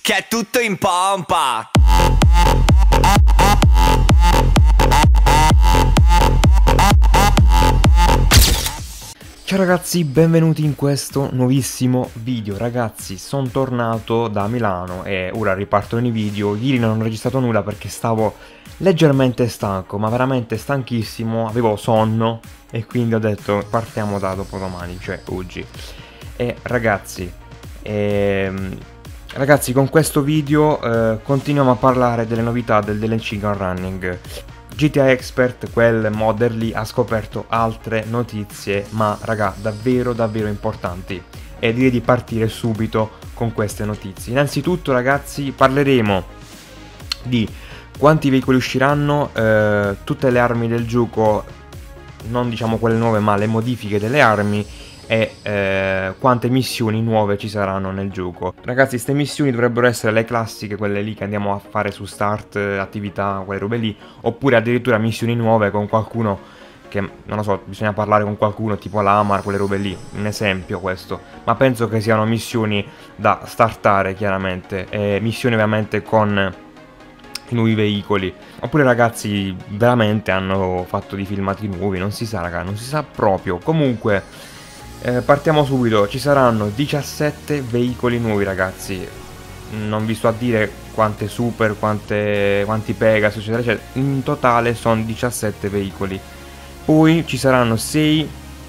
che è tutto in pompa. Ciao ragazzi, benvenuti in questo nuovissimo video. Ragazzi, sono tornato da Milano e ora ripartono i video. Ieri non ho registrato nulla perché stavo leggermente stanco, ma veramente stanchissimo, avevo sonno e quindi ho detto partiamo da dopodomani, cioè oggi. E ragazzi, con questo video continuiamo a parlare delle novità del DLC Gun Running. GTA Expert, quel modder lì, ha scoperto altre notizie, ma raga, davvero importanti, e direi di partire subito con queste notizie. Innanzitutto ragazzi parleremo di quanti veicoli usciranno, tutte le armi del gioco, non diciamo quelle nuove ma le modifiche delle armi, e quante missioni nuove ci saranno nel gioco. Ragazzi, queste missioni dovrebbero essere le classiche, quelle lì che andiamo a fare su start, attività, quelle robe lì, oppure addirittura missioni nuove con qualcuno che, non lo so, bisogna parlare con qualcuno tipo l'Amar, quelle robe lì, un esempio questo. Ma penso che siano missioni da startare chiaramente, e missioni ovviamente con i nuovi veicoli. Oppure ragazzi veramente hanno fatto dei filmati nuovi, non si sa raga, non si sa proprio. Comunque partiamo subito, ci saranno 17 veicoli nuovi ragazzi, non vi sto a dire quante Super, quanti Pegasus eccetera eccetera, in totale sono 17 veicoli. Poi ci saranno 6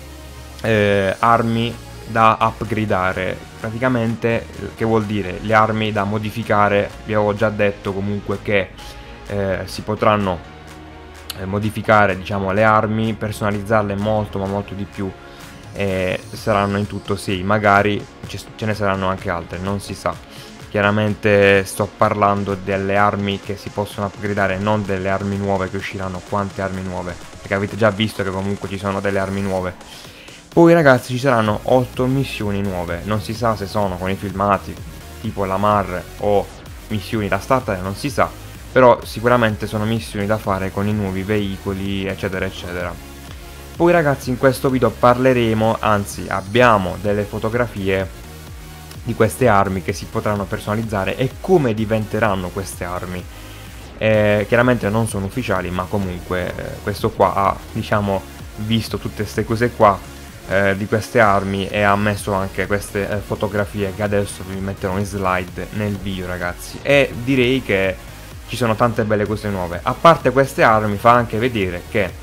armi da upgradare, praticamente, che vuol dire le armi da modificare. Vi avevo già detto comunque che si potranno modificare, diciamo, le armi, personalizzarle molto ma molto di più. Saranno in tutto 6, magari ce ne saranno anche altre, non si sa. Chiaramente sto parlando delle armi che si possono upgradare, non delle armi nuove che usciranno. Quante armi nuove? Perché avete già visto che comunque ci sono delle armi nuove. Poi ragazzi ci saranno 8 missioni nuove, non si sa se sono con i filmati tipo la Mar o missioni da startare, non si sa, però sicuramente sono missioni da fare con i nuovi veicoli eccetera eccetera. Poi ragazzi in questo video parleremo, anzi abbiamo delle fotografie di queste armi che si potranno personalizzare e come diventeranno queste armi. Chiaramente non sono ufficiali, ma comunque questo qua ha, diciamo, visto tutte queste cose qua di queste armi e ha messo anche queste fotografie che adesso vi metterò in slide nel video ragazzi. E direi che ci sono tante belle cose nuove. A parte queste armi fa anche vedere che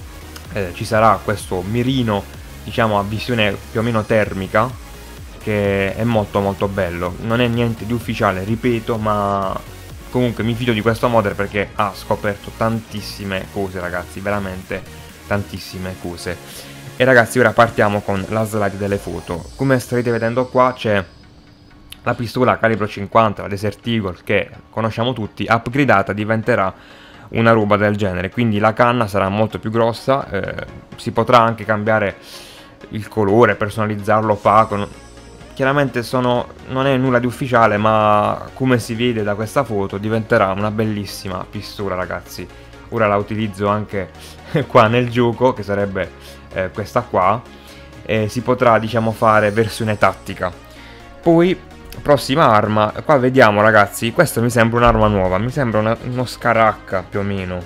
ci sarà questo mirino, diciamo, a visione più o meno termica, che è molto bello. Non è niente di ufficiale, ripeto, ma comunque mi fido di questo modder perché ha scoperto tantissime cose ragazzi, veramente tantissime cose. E ragazzi ora partiamo con la slide delle foto. Come starete vedendo qua c'è la pistola calibro 50, la Desert Eagle, che conosciamo tutti, upgradata diventerà una roba del genere, quindi la canna sarà molto più grossa, si potrà anche cambiare il colore, personalizzarlo opaco. Chiaramente non è nulla di ufficiale, ma come si vede da questa foto diventerà una bellissima pistola ragazzi. Ora la utilizzo anche qua nel gioco, che sarebbe questa qua, e si potrà, diciamo, fare versione tattica. Poi prossima arma, qua vediamo ragazzi, questo mi sembra un'arma nuova, mi sembra uno Scaracca più o meno.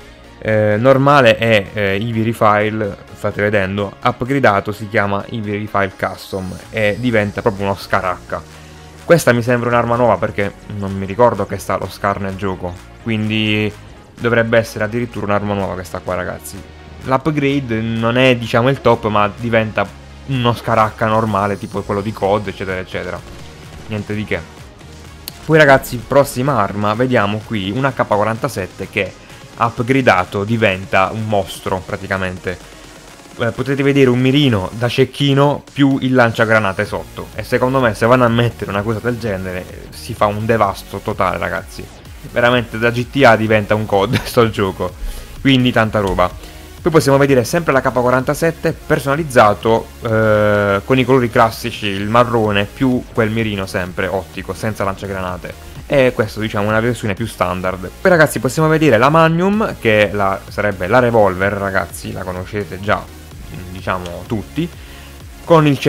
Normale è Heavy Refill, state vedendo, upgradato si chiama Heavy Refill Custom e diventa proprio uno Scaracca. Questa mi sembra un'arma nuova perché non mi ricordo che sta lo Scar nel gioco, quindi dovrebbe essere addirittura un'arma nuova questa qua ragazzi. L'upgrade non è, diciamo, il top, ma diventa uno Scaracca normale tipo quello di COD eccetera eccetera. Niente di che. Poi ragazzi prossima arma, vediamo qui un AK-47 che upgradato diventa un mostro praticamente. Potete vedere un mirino da cecchino più il lanciagranate sotto, e secondo me se vanno a mettere una cosa del genere si fa un devasto totale ragazzi. Veramente da GTA diventa un COD sto gioco, quindi tanta roba. Poi possiamo vedere sempre la K47 personalizzato con i colori classici, il marrone più quel mirino sempre ottico, senza lanciagranate. E questo, diciamo, è una versione più standard. Poi ragazzi possiamo vedere la Magnum, che sarebbe la revolver ragazzi, la conoscete già, diciamo, tutti, con il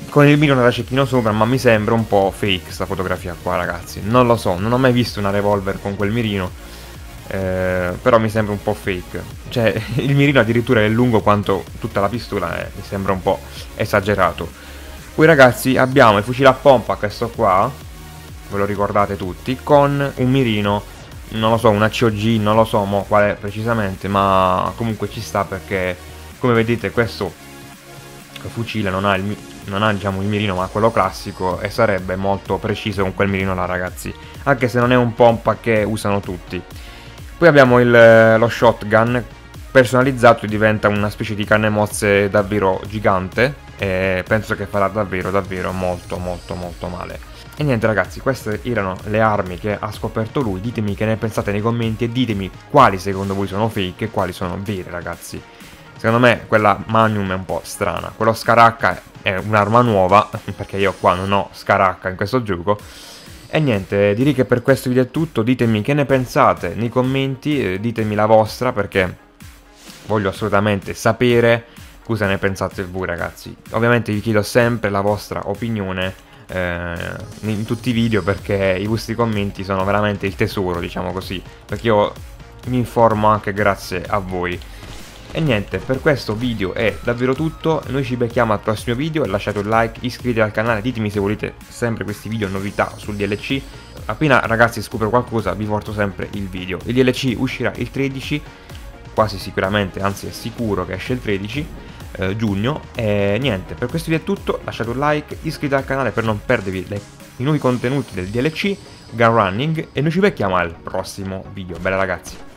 con il mirino da cecchino sopra, ma mi sembra un po' fake sta fotografia qua, ragazzi. Non lo so, non ho mai visto una revolver con quel mirino, però mi sembra un po' fake. Cioè, il mirino addirittura è lungo quanto tutta la pistola, mi sembra un po' esagerato. Poi, ragazzi, abbiamo il fucile a pompa, questo qua, ve lo ricordate tutti, con un mirino, non lo so, una COG, non lo so mo qual è precisamente, ma comunque ci sta perché, come vedete, questo fucile non ha diciamo il mirino, ma quello classico, e sarebbe molto preciso con quel mirino là, ragazzi, anche se non è un pompa che usano tutti. Poi abbiamo lo shotgun personalizzato, diventa una specie di canne mozze davvero gigante, e penso che farà davvero molto male. E niente, ragazzi, queste erano le armi che ha scoperto lui. Ditemi che ne pensate nei commenti e ditemi quali secondo voi sono fake e quali sono vere, ragazzi. Secondo me quella Magnum è un po' strana. Quello Scaracca è un'arma nuova, perché io qua non ho Scaracca in questo gioco. E niente, direi che per questo video è tutto. Ditemi che ne pensate nei commenti, ditemi la vostra, perché voglio assolutamente sapere cosa ne pensate voi, ragazzi. Ovviamente vi chiedo sempre la vostra opinione in tutti i video, perché i vostri commenti sono veramente il tesoro, diciamo così, perché io mi informo anche grazie a voi. E niente, per questo video è davvero tutto, noi ci becchiamo al prossimo video, lasciate un like, iscrivetevi al canale, ditemi se volete sempre questi video novità sul DLC. Appena, ragazzi, scopro qualcosa vi porto sempre il video. Il DLC uscirà il 13, quasi sicuramente, anzi è sicuro che esce il 13 giugno. E niente, per questo video è tutto, lasciate un like, iscrivetevi al canale per non perdervi i nuovi contenuti del DLC Gun Running, e noi ci becchiamo al prossimo video. Bella, ragazzi.